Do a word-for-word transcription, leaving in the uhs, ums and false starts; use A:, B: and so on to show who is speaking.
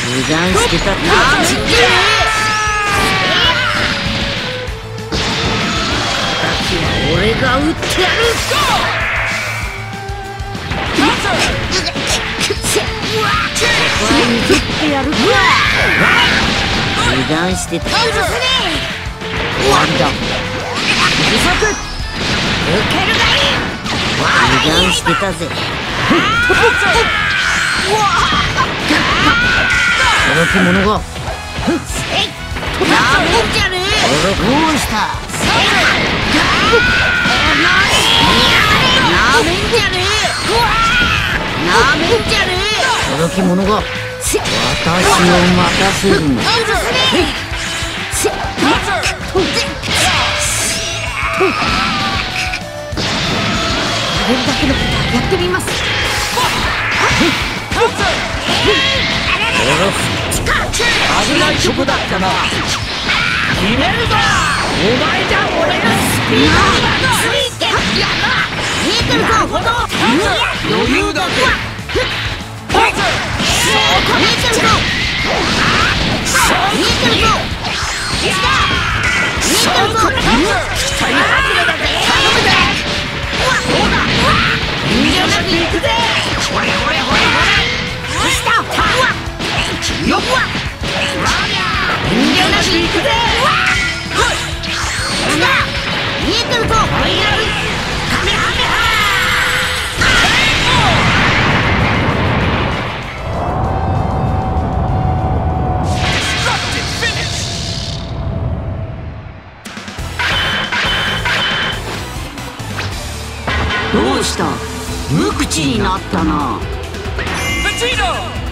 A: 油断してたってなんちって敵は俺が撃ってやる。ここは譲ってやるか。油断してた。終わりだ。不足受けるがいい。油断してたぜ。驚き者がなめんじゃねえ。俺どうした。なめんじゃねえ。なめんじゃねえ。驚き者が私を待たせるんだ。やれるだけのことはやってみます。危ないとこだったな。決めるぞ。お前じゃ俺のスピードだ。ついてやな。見えてるぞ。余裕だぜ。見えてるぞ。見えてるぞ。見えてるぞ。期待外れだぜ。頼むぜ。そうだ。遠慮なく行くぜ。ほれほれほれほれ。よっわ遠慮なく行くぜ。見えてるぞ。カメハメハ。どうした。無口になったな。ベジータ